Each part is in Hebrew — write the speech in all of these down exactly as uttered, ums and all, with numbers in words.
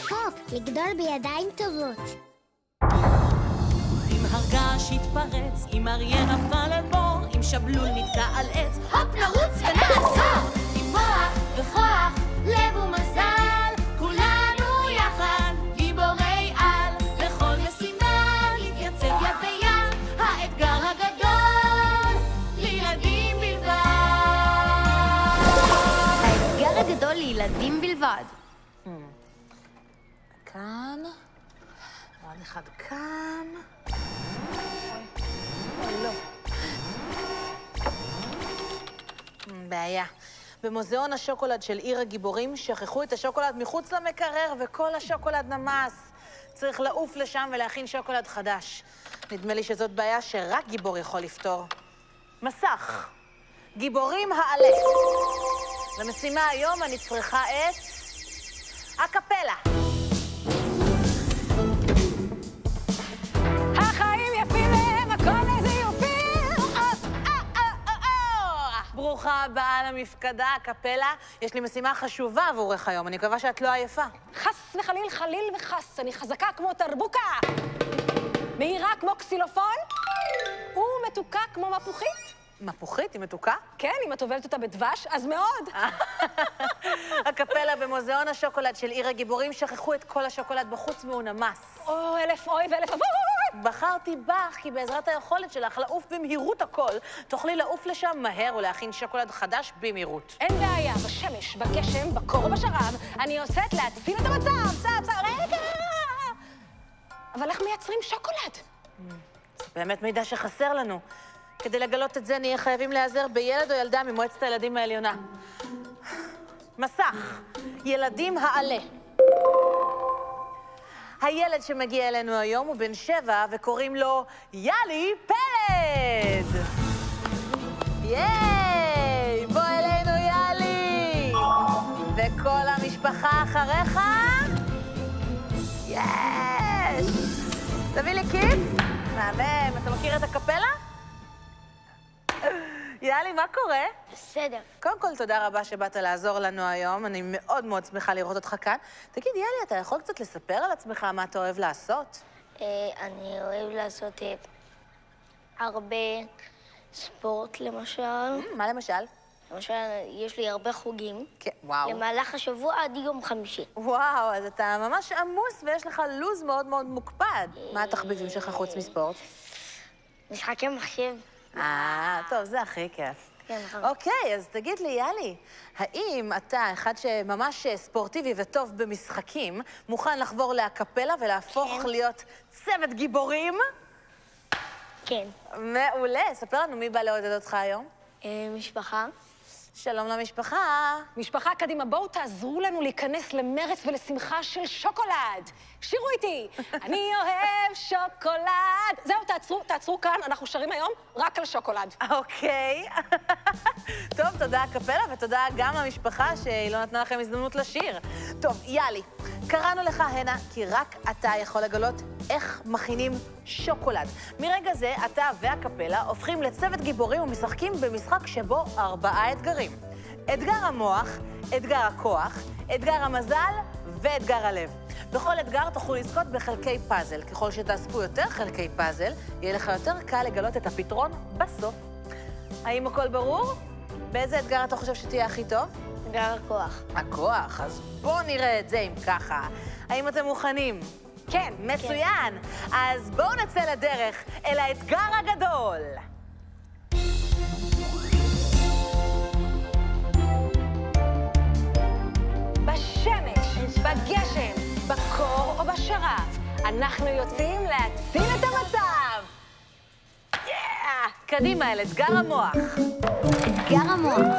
טוב, לגדול בידיים טובות. אם הרגש יתפרץ, אם אריה נפל על בור, אם שבלול נתקע על עץ, הופ נרוץ ונעצור! עם מוח וכוח, לב ומזל, כולנו יחד, גיבורי על, לכל משימה להתייצב יד ביד, האתגר הגדול, לילדים בלבד. האתגר הגדול לילדים בלבד. כאן, עוד אחד כאן. אוי, לא. בעיה. במוזיאון השוקולד של עיר הגיבורים שכחו את השוקולד מחוץ למקרר וכל השוקולד נמס. צריך לעוף לשם ולהכין שוקולד חדש. נדמה לי שזאת בעיה שרק גיבור יכול לפתור. מסך. גיבורים העלה. למשימה היום אני צריכה את הקפלה. החיים יפים להם, הכל איזה יופים. ברוכה הבאה למפקדה, הקפלה. יש לי משימה חשובה עבורך היום, אני מקווה שאת לא עייפה. חס וחליל, חליל וחס, אני חזקה כמו תרבוקה. מהירה כמו קסילופון, ומתוקה כמו מפוחית. מפוחית? היא מתוקה? כן, אם את טובלת אותה בדבש, אז מאוד. הקפלה במוזיאון השוקולד של עיר הגיבורים שכחו את כל השוקולד בחוץ והוא נמס. או, אלף אוי ואלף אבוי. בחרתי בך, כי בעזרת היכולת שלך לעוף במהירות הכל, תוכלי לעוף לשם מהר ולהכין שוקולד חדש במהירות. אין בעיה, בשמש, בגשם, בקור ובשרב, אני יוצאת להציל את המצב. צב, צב, רגע! אבל איך מייצרים שוקולד? זה באמת מידע שחסר לנו. כדי לגלות את זה נהיה חייבים להיעזר בילד או ילדה ממועצת הילדים העליונה. מסך, ילדים העלה. הילד שמגיע אלינו היום הוא בן שבע וקוראים לו יאלי פלד. ייי! בוא אלינו יאלי! וכל המשפחה אחריך? יש! תביא לי כיף? מהמם, אתה מכיר את הקפלה? יאלי, מה קורה? בסדר. קודם כל, תודה רבה שבאת לעזור לנו היום. אני מאוד מאוד שמחה לראות אותך כאן. תגיד, יאלי, אתה יכול קצת לספר על עצמך מה אתה אוהב לעשות? אני אוהב לעשות הרבה ספורט, למשל. מה למשל? למשל, יש לי הרבה חוגים. כן, וואו. למהלך השבוע עד יום חמישי. וואו, אז אתה ממש עמוס ויש לך לוז מאוד מאוד מוקפד. מה התחביבים שלך חוץ מספורט? משחקי מחשב. אה, טוב, זה הכי כיף. כן, נכון. אוקיי, אז תגיד לי, יאלי, האם אתה, אחד שממש ספורטיבי וטוב במשחקים, מוכן לחבור להקפלה ולהפוך כן. להיות צוות גיבורים? כן. מעולה. ספר לנו מי בא לעודד אותך היום. משפחה. שלום למשפחה. משפחה, קדימה, בואו תעזרו לנו להיכנס למרץ ולשמחה של שוקולד. שירו איתי. אני אוהב שוקולד. זהו, תעצרו, תעצרו כאן, אנחנו שרים היום רק על שוקולד. אוקיי. טוב, תודה הקפלה ותודה גם למשפחה שהיא לא נתנה לכם הזדמנות לשיר. טוב, יאלי, קראנו לך הנה כי רק אתה יכול לגלות איך מכינים שוקולד. מרגע זה, אתה והקפלה הופכים לצוות גיבורים ומשחקים במשחק שבו ארבעה אתגרים. אתגר המוח, אתגר הכוח, אתגר המזל ואתגר הלב. בכל אתגר תוכלו לזכות בחלקי פאזל. ככל שתאספו יותר חלקי פאזל, יהיה לך יותר קל לגלות את הפתרון בסוף. האם הכל ברור? באיזה אתגר אתה חושב שתהיה הכי טוב? אתגר הכוח. הכוח, אז בואו נראה את זה אם ככה. האם אתם מוכנים? כן. מצוין. אז בואו נצא לדרך אל האתגר הגדול. בשמש, בגשם, בקור או בשרב, אנחנו יוצאים להציל את המצב. יאה! קדימה, אל אתגר המוח. אתגר המוח.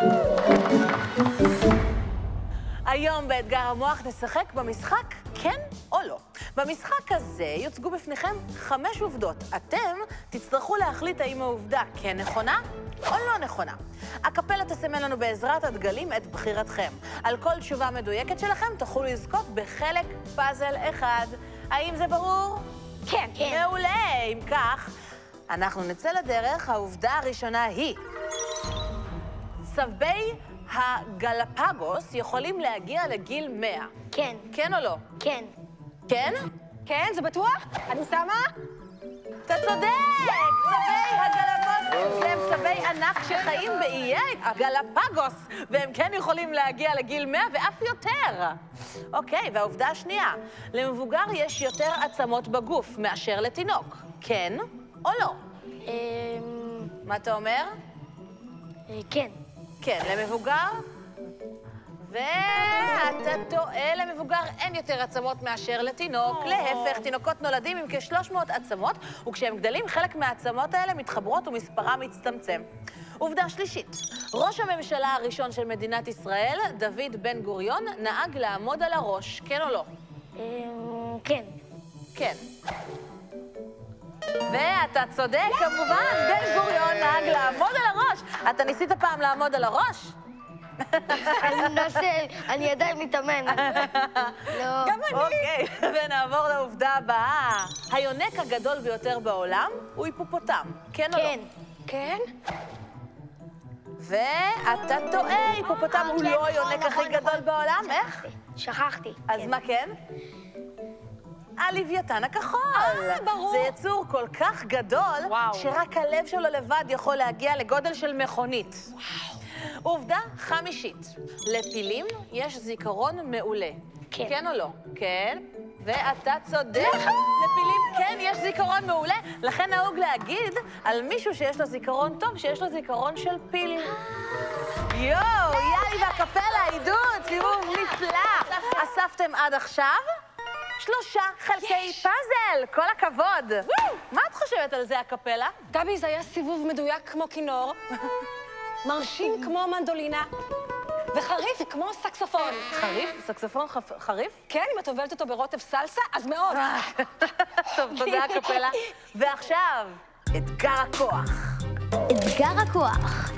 היום באתגר המוח נשחק במשחק כן או לא. במשחק הזה יוצגו בפניכם חמש עובדות. אתם תצטרכו להחליט האם העובדה כן נכונה או לא נכונה. הקפלה תסמן לנו בעזרת הדגלים את בחירתכם. על כל תשובה מדויקת שלכם תוכלו לזכות בחלק פאזל אחד. האם זה ברור? כן. כן. מעולה. אם כך, אנחנו נצא לדרך. העובדה הראשונה היא צבי הגלפגוס יכולים להגיע לגיל מאה. כן. כן או לא? כן. כן? כן, זה בטוח? אני שמה? אתה צודק! צבי הגלפגוס הם צבי ענק שחיים באיי הגלפגוס, והם כן יכולים להגיע לגיל מאה ואף יותר. אוקיי, והעובדה השנייה, למבוגר יש יותר עצמות בגוף מאשר לתינוק. כן או לא? אמ... מה אתה אומר? אה, כן. כן, למבוגר? ואתה טועה, למבוגר אין יותר עצמות מאשר לתינוק. להפך, תינוקות נולדים עם כ-שלוש מאות עצמות, וכשהם גדלים, חלק מהעצמות האלה מתחברות ומספרם מצטמצם. עובדה שלישית, ראש הממשלה הראשון של מדינת ישראל, דוד בן גוריון, נהג לעמוד על הראש. כן או לא? אמ... כן. כן. ואתה צודק, כמובן, בן גוריון נהג לעמוד על הראש. אתה ניסית פעם לעמוד על הראש? אני מנסה, אני עדיין מתאמן. לא. גם אני. אוקיי, ונעבור לעובדה הבאה. היונק הגדול ביותר בעולם הוא היפופוטם. כן או לא? כן. כן? ואתה טועה, היפופוטם הוא לא היונק הכי גדול בעולם. איך? שכחתי. אז מה כן? הלוויתן הכחול. אה, ברור. זה יצור כל כך גדול, וואו. שרק הלב שלו לבד יכול להגיע לגודל של מכונית. וואו. עובדה חמישית, לפילים יש זיכרון מעולה. כן. כן או לא? כן. ואתה צודק. לפילים כן יש זיכרון מעולה, לכן נהוג להגיד על מישהו שיש לו זיכרון טוב, שיש לו זיכרון של פיל. יואו, יאלי והקפלה, עידוד, סיבוב נפלא. אספתם עד עכשיו שלושה חלקי פאזל, כל הכבוד. מה את חושבת על זה, הקפלה? גבי, זה היה סיבוב מדויק כמו כינור, מרשים כמו מנדולינה, וחריף כמו סקסופון. חריף? סקסופון חפ- חריף? כן, אם את טובלת אותו ברוטב סלסה, אז מאוד. טוב, תודה, הקפלה. ועכשיו, אתגר הכוח. אתגר הכוח.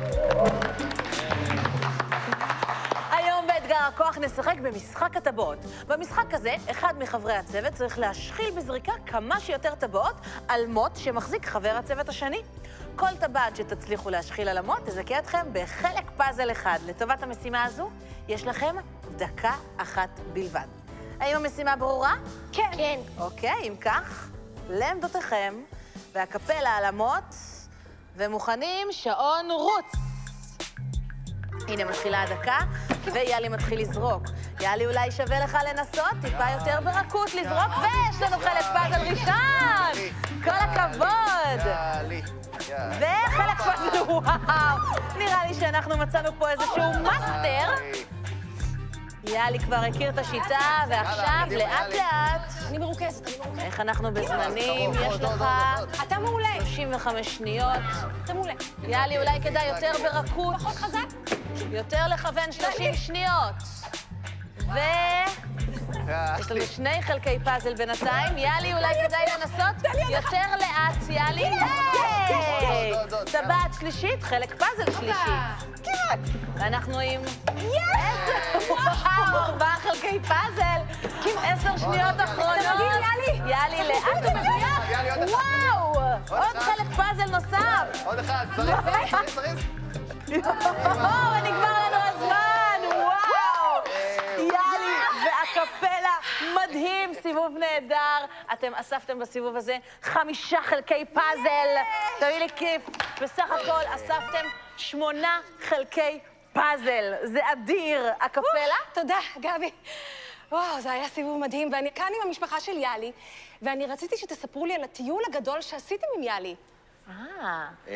היום באתגר הכוח נשחק במשחק הטבעות. במשחק הזה, אחד מחברי הצוות צריך להשחיל בזריקה כמה שיותר טבעות על מוט שמחזיק חבר הצוות השני. כל טבעת שתצליחו להשחיל על המוט תזכה אתכם בחלק פאזל אחד. לטובת המשימה הזו, יש לכם דקה אחת בלבד. האם המשימה ברורה? כן. כן. אוקיי, אם כך, לעמדותיכם, והקפלה על המוט, ומוכנים, שעון רוץ. הנה מתחילה הדקה, ויאלי מתחיל לזרוק. יאלי, אולי שווה לך לנסות, טיפה יותר ברכות לזרוק, ויש לנו חלק פאזל ראשון! כל הכבוד! יאלי, יאלי. וחלק פאזל, וואו! נראה לי שאנחנו מצאנו פה איזשהו מאסטר. יאלי כבר הכיר את השיטה, ועכשיו לאט לאט. אני מרוכזת, אני מרוכזת. איך אנחנו בזמנים? יש לך אתה מעולה. שלושים וחמש שניות. אתה מעולה. יאלי, אולי כדאי יותר ברכות. פחות חזק? יותר לכוון שלושים שניות. ו... יש לנו שני חלקי פאזל בינתיים. יאלי, אולי כדאי לנסות יותר לאט. יאלי, היי! טבעת שלישית, חלק פאזל שלישי. כמעט. ואנחנו עם... עשר! וואו, ארבעה חלקי פאזל. עשר שניות אחרונות. אתה מדהים, יאלי. יאלי, לאט ומדויק. יאלי, עוד אחד. וואו! עוד אחד. חלק פאזל נוסף. עוד אחד, צריך, צריך, צריך, צריך. או, ונגמר לנו הזמן! וואו! יאלי והקפלה, מדהים, סיבוב נהדר. אתם אספתם בסיבוב הזה חמישה חלקי פאזל. תביא לי כיף. בסך הכל אספתם שמונה חלקי פאזל. זה אדיר. הקפלה? תודה, גבי. וואו, זה היה סיבוב מדהים, ואני כאן עם המשפחה של יאלי, ואני רציתי שתספרו לי על הטיול הגדול שעשיתם עם יאלי. אה. אה,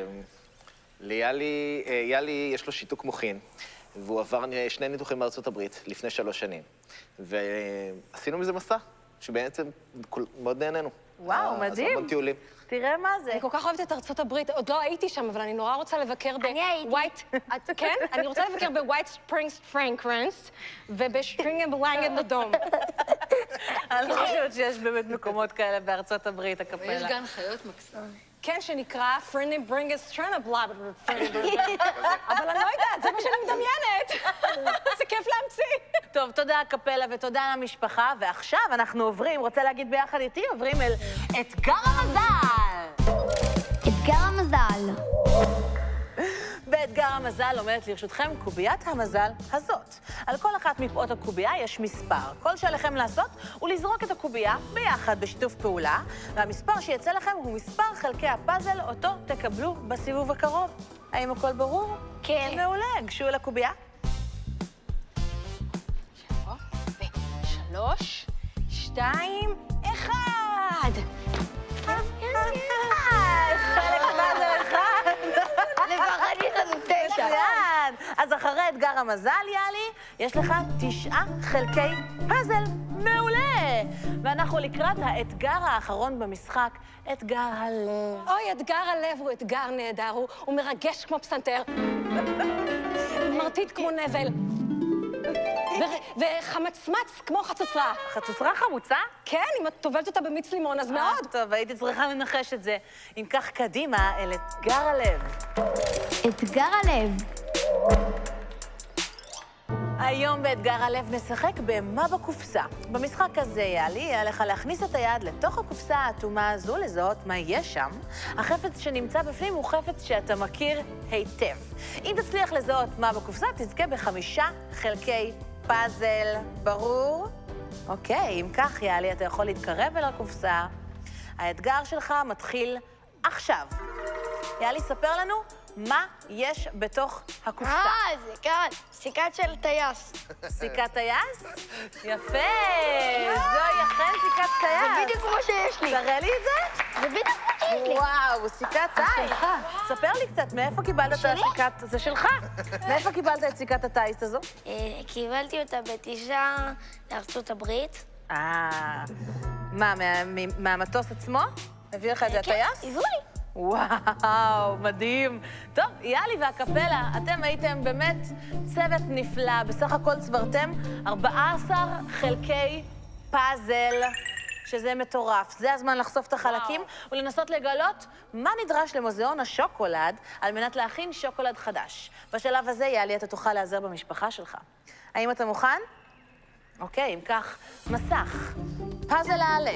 ליאלי, אה, יאלי יש לו שיתוק מוחין, והוא עבר שני ניתוחים בארצות הברית לפני שלוש שנים. ועשינו מזה מסע, שבעצם כל- מאוד נהנינו. וואו, אה, מדהים. עשינו המון טיולים. תראה מה זה. אני כל כך אוהבת את ארצות הברית, עוד לא הייתי שם, אבל אני נורא רוצה לבקר ב... אני הייתי. White- את כן? אני רוצה לבקר בווייט ספרינגס פרנקרנס, ובשטרינגן בלנגן לדום. אני לא חושבת שיש באמת מקומות כאלה בארצות הברית, הקפלה. יש גן חיות מקסים. כן, שנקרא פרנדי ברינגס טרנה בלה בלה בלה. אבל אני לא יודעת, זה מה שאני מדמיינת. זה כיף להמציא. טוב, תודה הקפלה ותודה למשפחה, ועכשיו אנחנו עוברים, רוצה להגיד ביחד איתי, עוברים אל אתגר המזל! אתגר המזל. באתגר המזל עומדת לרשותכם קוביית המזל הזאת. על כל אחת מפעות הקובייה יש מספר. כל שעליכם לעשות הוא לזרוק את הקובייה ביחד בשיתוף פעולה, והמספר שיצא לכם הוא מספר חלקי הפאזל אותו תקבלו בסיבוב הקרוב. האם הכל ברור? כן. מעולה, גשו אל הקובייה. שלוש, שתיים, אחד. חלק פאזל אחד. לפחד יש לנו תשע. מצוין. אז אחרי אתגר המזל, יאלי, יש לך תשעה חלקי פאזל. מעולה. ואנחנו לקראת האתגר האחרון במשחק, אתגר הלב. אוי, אתגר הלב הוא אתגר נהדר, הוא, הוא מרגש כמו פסנתר. מרטיט כמו נבל. ו- וחמצמץ כמו חצוצרה. חצוצרה חמוצה? כן, אם את טובלת אותה במיץ לימון, אז מאוד. טוב, הייתי צריכה לנחש את זה. אם כך, קדימה אל אתגר הלב. אתגר הלב. היום באתגר הלב נשחק במה בקופסה. במשחק הזה, יאלי, יהיה לך להכניס את היד לתוך הקופסה האטומה הזו, לזהות מה יש שם. החפץ שנמצא בפנים הוא חפץ שאתה מכיר היטב. אם תצליח לזהות מה בקופסה, תזכה בחמישה חלקי פאזל. ברור? אוקיי, אם כך, יאלי, אתה יכול להתקרב אל הקופסה. האתגר שלך מתחיל עכשיו. יאלי, ספר לנו מה יש בתוך הקופסה. אה, זה כאן. סיכת של טייס. סיכת טייס? יפה! זוהי אכן סיכת טייס. זה בדיוק כמו שיש לי. תראה לי את זה. זה בדיוק כמו שיש לי. וואו, סיכת טייס. ספר לי קצת, מאיפה קיבלת את הסיכת... זה שלך. מאיפה קיבלת את סיכת הטייס הזו? אה, קיבלתי אותה בטיסה לארצות הברית. אה... מה, מה- מ- מהמטוס עצמו? הביא לך את זה הטייס? הביאו לי. וואו, מדהים. טוב, יאלי והקפלה, אתם הייתם באמת צוות נפלא. בסך הכל צברתם ארבעה עשר חלקי פאזל, שזה מטורף. זה הזמן לחשוף את החלקים ולנסות לגלות מה נדרש למוזיאון השוקולד על מנת להכין שוקולד חדש. בשלב הזה, יאלי, אתה תוכל להיעזר במשפחה שלך. האם אתה מוכן? אוקיי, אם כך, מסך. פאזל העלה.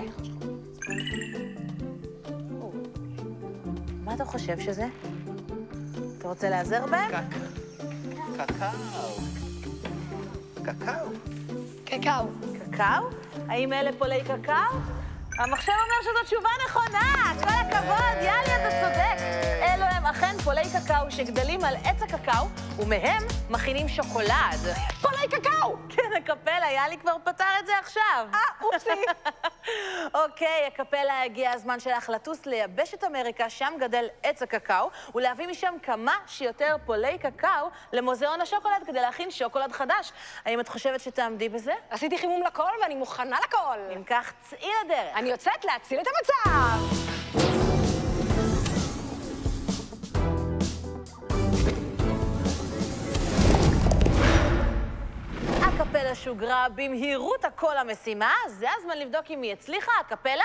מה אתה חושב שזה? אתה רוצה להיעזר בהם? קקאו. קקאו. קקאו. קקאו? האם אלה פולי קקאו? המחשב אומר שזו תשובה נכונה! כל הכבוד, יאלי, אתה צודק. אלו הם אכן פולי קקאו שגדלים על עץ הקקאו, ומהם מכינים שוקולד. פולי קקאו! כן, הקפלה, יאלי כבר פתר את זה עכשיו. אה, אופסי. אוקיי, הקפלה, הגיע הזמן שלך לטוס ליבשת אמריקה, שם גדל עץ הקקאו, ולהביא משם כמה שיותר פולי קקאו למוזיאון השוקולד כדי להכין שוקולד חדש. האם את חושבת שתעמדי בזה? עשיתי חימום לכל ואני מוכנה לכל. אם כך, צאי לדרך. אני יוצאת להציל את המצב. הקפלה שוגרה במהירות הכל המשימה, זה הזמן לבדוק אם היא הצליחה, הקפלה?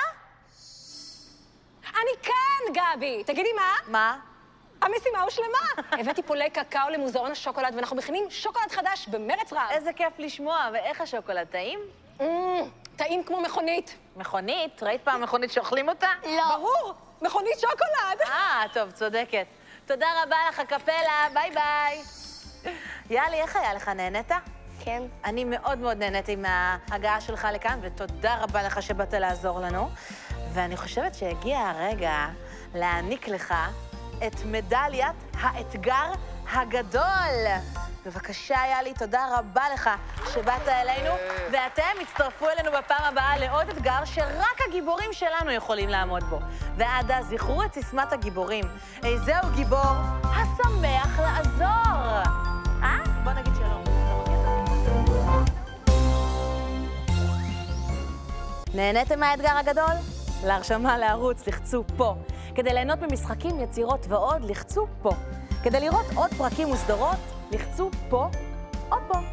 אני כאן, גבי. תגידי מה? מה? המשימה הושלמה. הבאתי פולי קקאו למוזיאון השוקולד, ואנחנו מכינים שוקולד חדש במרץ רב. איזה כיף לשמוע, ואיך השוקולד, טעים? Mm, טעים כמו מכונית. מכונית? ראית פעם מכונית שאוכלים אותה? לא. ברור, מכונית שוקולד. אה, טוב, צודקת. תודה רבה לך, הקפלה, ביי ביי. יאלי, איך היה לך? נהנית? כן. אני מאוד מאוד נהניתי מההגעה שלך לכאן, ותודה רבה לך שבאת לעזור לנו. ואני חושבת שהגיע הרגע להעניק לך את מדליית האתגר הגדול. בבקשה, יאלי, תודה רבה לך שבאת אלינו, ואתם הצטרפו אלינו בפעם הבאה לעוד אתגר שרק הגיבורים שלנו יכולים לעמוד בו. ועד אז זכרו את סיסמת הגיבורים. איזהו גיבור השמח לעזור. אה? בוא נגיד שלום. נהניתם מהאתגר הגדול? להרשמה לערוץ לחצו פה. כדי ליהנות ממשחקים, יצירות ועוד, לחצו פה. כדי לראות עוד פרקים וסדרות, לחצו פה או פה.